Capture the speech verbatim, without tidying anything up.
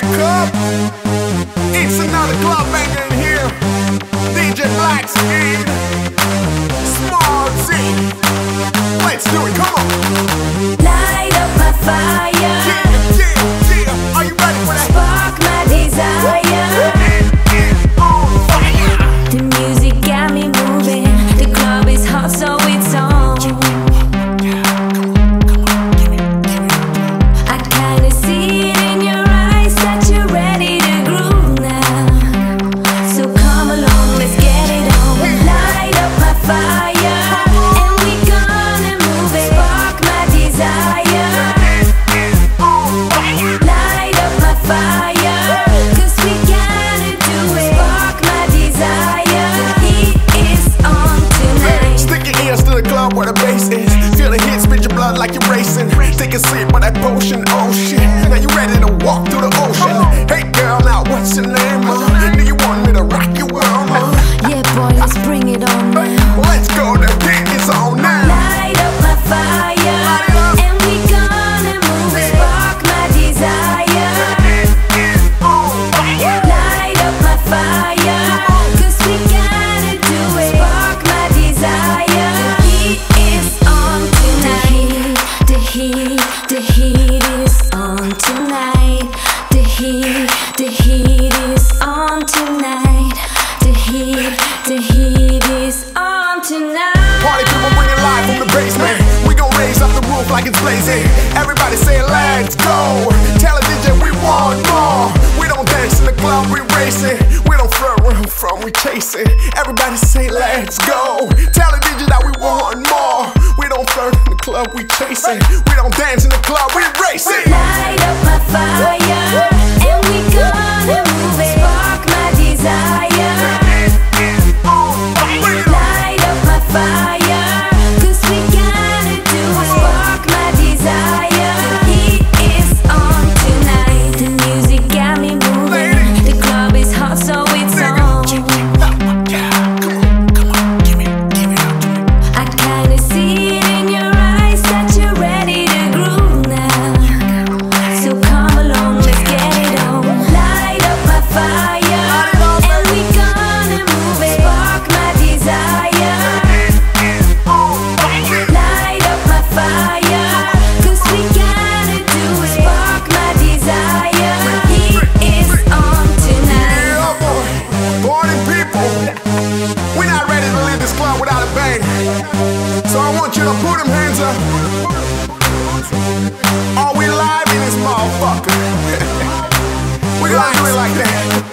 wake up. It's another club banger in here. D J Black Speed, Small Z. Let's do it, come on. Light up my fire. Yeah, yeah, yeah. Are you ready for that? Spark my desire. It is on fire. The music got me moving. The club is hot, so it's on. I kinda see it in your eyes that you're ready to groove now. So come along, let's get it on. Light up my fire, and we gonna move it. Spark my desire. Light up my fire, 'cause we gotta do it. Spark my desire. The heat is on tonight. Stick your ears to the club where the bass is. Feel the hit, spit your blood like you're racing. Take a sip of that potion, oh shit. Now you ready to walk through the ocean. Hey girl, now what's your name? Uh? Do you want me to rock your world? Uh? Yeah, boy, let's bring it on now. Let's go, the hit is on now. Light up my fire, and we gonna move it. Spark my desire. Light up my fire, 'cause we gotta do it. Spark my desire. The heat is on tonight. The heat, the heat is on tonight. The heat, the heat is on tonight. The heat, the heat is on tonight. Party people bring it live from the basement. We gon' raise up the roof like it's blazing. Everybody say let's go. Tell the D J we want more. We don't dance in the club, we racing. We don't flirt where I'm from, we chasing. Everybody say let's go. Tell the D J that we want more. We don't flirt in the club, we chasing. We don't dance in the club, we racing. Light up my fire, and we gonna move it. Spark my desire. Light up my fire, 'cause we gotta do it. Spark my desire. The heat is on tonight. The music got me moving. The club is hot, so it's on. I kinda see it in your eyes that you're ready to groove now. So come along, let's get it on. Light up my fire, and we gonna move it. Spark my desire. Light up my fire, 'cause we gotta do it. Spark my desire. The heat is on tonight. Yeah, boy. Party people, we're not ready to leave this club without a bang. So I want you to put them hands up. Are we live in this motherfucker? We gonna do it like that.